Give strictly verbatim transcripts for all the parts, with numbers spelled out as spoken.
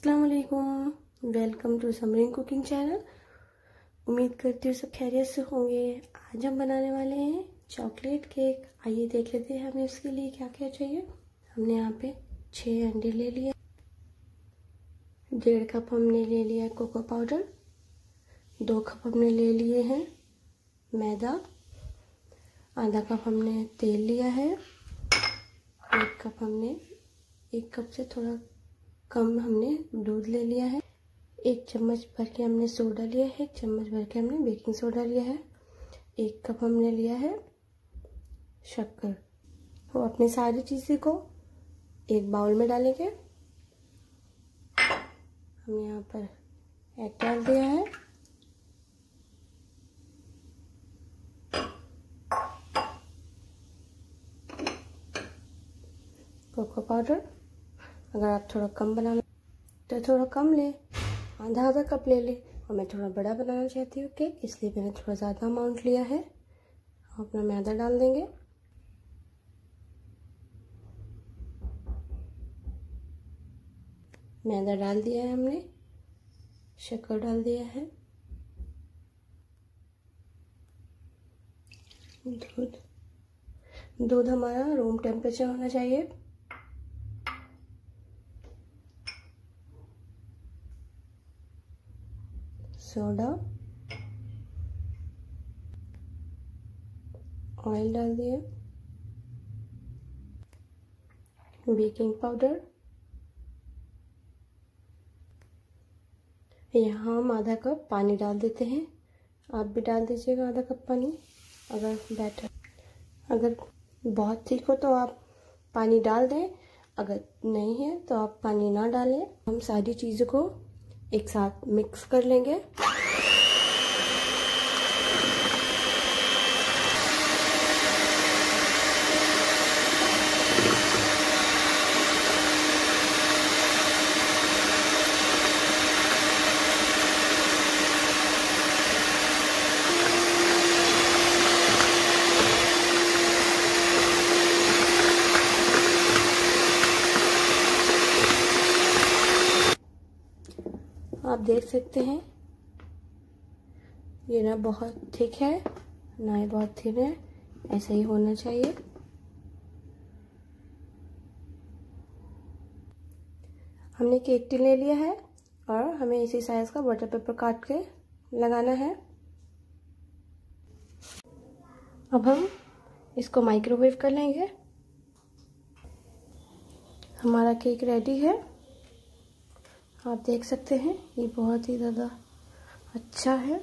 अस्सलाम वालेकुम, welcome to Samreen cooking channel. उम्मीद करती हूँ सब खैरियत से होंगे। आज हम बनाने वाले हैं चॉकलेट केक। आइए देख लेते हैं हमें इसके लिए क्या क्या चाहिए। हमने यहाँ पे छः अंडे ले लिए, डेढ़ कप हमने ले लिया कोको पाउडर, दो कप हमने ले लिए हैं मैदा, आधा कप हमने तेल लिया है, एक कप हमने एक कप से थोड़ा कम हमने दूध ले लिया है, एक चम्मच भर के हमने सोडा लिया है, एक चम्मच भर के हमने बेकिंग सोडा लिया है, एक कप हमने लिया है शक्कर। तो अपनी सारी चीज़ें को एक बाउल में डालेंगे। हमने यहाँ पर एग डाल दिया है, कोको पाउडर अगर आप थोड़ा कम बनाना तो थोड़ा कम ले, आधा आधा कप ले ले। और मैं थोड़ा बड़ा बनाना चाहती हूँ केक, इसलिए मैंने थोड़ा ज़्यादा अमाउंट लिया है। अपना मैदा डाल देंगे, मैदा डाल दिया है हमने, शक्कर डाल दिया है, दूध दूध हमारा रूम टेम्परेचर होना चाहिए। सोडा, ऑयल डाल दिए, बेकिंग पाउडर, यहाँ हम आधा कप पानी डाल देते हैं। आप भी डाल दीजिएगा आधा कप पानी। अगर बैटर अगर बहुत ठीक हो तो आप पानी डाल दें, अगर नहीं है तो आप पानी ना डालें। हम सारी चीज़ों को एक साथ मिक्स कर लेंगे। आप देख सकते हैं ये ना बहुत थिक है ना ही बहुत थिन है, ऐसा ही होना चाहिए। हमने केक टिन ले लिया है और हमें इसी साइज का बटर पेपर काट के लगाना है। अब हम इसको माइक्रोवेव कर लेंगे। हमारा केक रेडी है, आप देख सकते हैं ये बहुत ही ज़्यादा अच्छा है।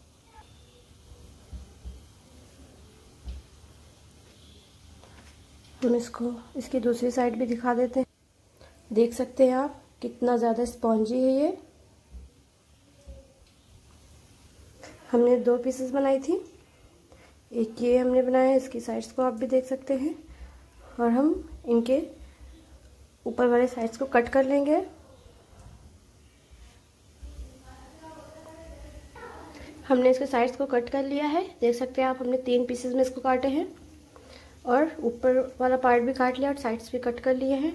हम इसको इसकी दूसरी साइड भी दिखा देते हैं। देख सकते हैं आप कितना ज़्यादा स्पॉन्जी है ये। हमने दो पीसेस बनाई थी, एक ये हमने बनाया है, इसकी साइड्स को आप भी देख सकते हैं। और हम इनके ऊपर वाले साइड्स को कट कर लेंगे। हमने इसके साइड्स को कट कर लिया है, देख सकते हैं आप। हमने तीन पीसेस में इसको काटे हैं और ऊपर वाला पार्ट भी काट लिया और साइड्स भी कट कर लिए हैं।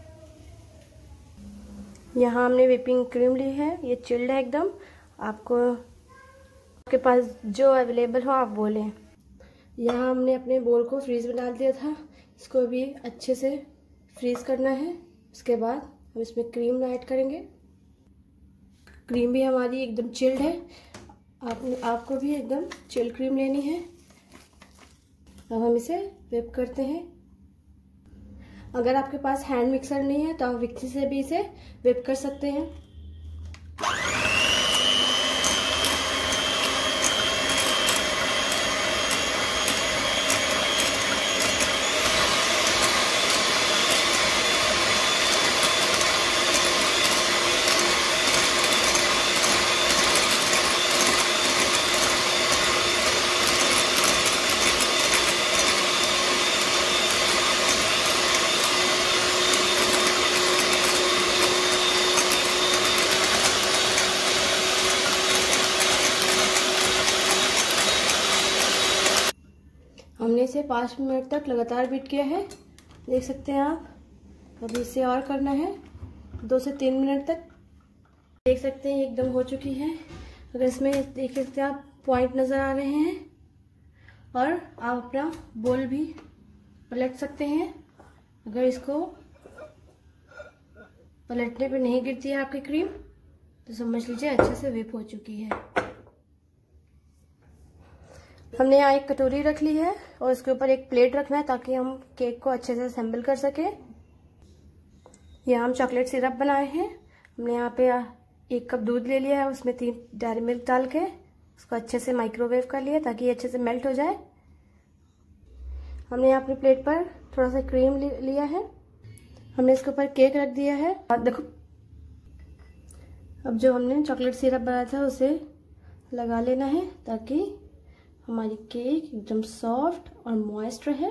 यहाँ हमने व्हिपिंग क्रीम ली है, ये चिल्ड है एकदम। आपको आपके पास जो अवेलेबल हो आप वो लें। यहाँ हमने अपने बोल को फ्रीज में डाल दिया था, इसको भी अच्छे से फ्रीज करना है। उसके बाद हम इसमें क्रीम ऐड करेंगे। क्रीम भी हमारी एकदम चिल्ड है, आप आपको भी एकदम चिल क्रीम लेनी है। अब हम इसे व्हिप करते हैं। अगर आपके पास हैंड मिक्सर नहीं है तो आप विक्सी से भी इसे व्हिप कर सकते हैं। हमने इसे पाँच मिनट तक लगातार बीट किया है, देख सकते हैं आप। अब इसे और करना है, दो से तीन मिनट तक देख सकते हैं एकदम हो चुकी है। अगर इसमें देख सकते हैं आप पॉइंट नज़र आ रहे हैं, और आप अपना बोल भी पलट सकते हैं। अगर इसको पलटने पे नहीं गिरती है आपकी क्रीम तो समझ लीजिए अच्छे से व्हिप हो चुकी है। हमने यहाँ एक कटोरी रख ली है और इसके ऊपर एक प्लेट रखना है ताकि हम केक को अच्छे से असेंबल कर सके। यहाँ हम चॉकलेट सिरप बनाए हैं। हमने यहाँ पे एक कप दूध ले लिया है, उसमें तीन डेयरी मिल्क डाल के उसको अच्छे से माइक्रोवेव कर लिया ताकि ये अच्छे से मेल्ट हो जाए। हमने यहाँ अपनी प्लेट पर थोड़ा सा क्रीम लिया है, हमने इसके ऊपर केक रख दिया है। और देखो अब जो हमने चॉकलेट सिरप बनाया था उसे लगा लेना है ताकि हमारी केक एकदम सॉफ्ट और मॉइस्ट रहे।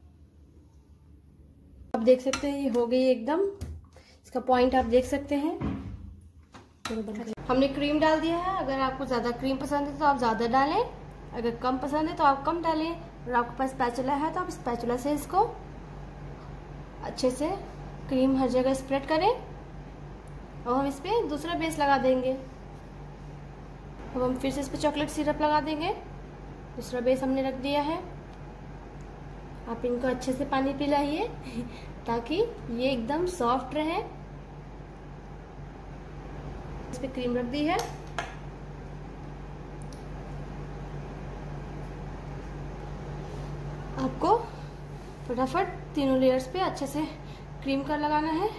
आप देख सकते हैं ये हो गई एकदम। इसका पॉइंट आप देख सकते हैं। हमने क्रीम डाल दिया है। अगर आपको ज़्यादा क्रीम पसंद है तो आप ज़्यादा डालें, अगर कम पसंद है तो आप कम डालें। और आपके पास स्पैचुला है तो आप स्पैचुला से इसको अच्छे से क्रीम हर जगह स्प्रेड करें। और हम इस पर दूसरा बेस लगा देंगे। अब हम फिर से इस पर चॉकलेट सिरप लगा देंगे। दूसरा बेस हमने रख दिया है। आप इनको अच्छे से पानी पिलाइए ताकि ये एकदम सॉफ्ट रहे। इस पे क्रीम रख दी है। आपको फटाफट तीनों लेयर्स पे अच्छे से क्रीम का लगाना है।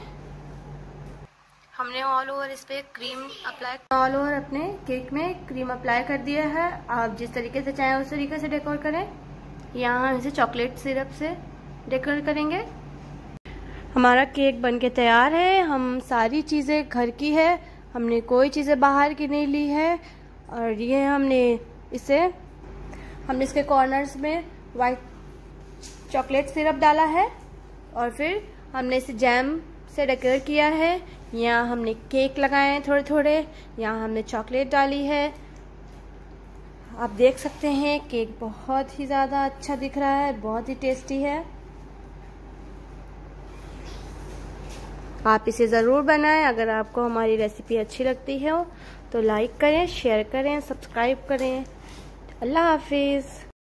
हमने ऑल ओवर इस पे क्रीम अप्लाई ऑल ओवर अपने केक में क्रीम अप्लाई कर दिया है। आप जिस तरीके से चाहें उस तरीके से डेकोर करें। यहाँ हम इसे चॉकलेट सिरप से डेकोर करेंगे। हमारा केक बनके तैयार है। हम सारी चीज़ें घर की है, हमने कोई चीज़ें बाहर की नहीं ली है। और ये हमने इसे हमने इसके कॉर्नर्स में वाइट चॉकलेट सिरप डाला है और फिर हमने इसे जैम से डेकोर किया है। यहाँ हमने केक लगाए हैं थोड़े थोड़े, यहाँ हमने चॉकलेट डाली है। आप देख सकते हैं केक बहुत ही ज़्यादा अच्छा दिख रहा है, बहुत ही टेस्टी है। आप इसे ज़रूर बनाएं। अगर आपको हमारी रेसिपी अच्छी लगती है तो लाइक करें, शेयर करें, सब्सक्राइब करें। अल्लाह हाफिज़।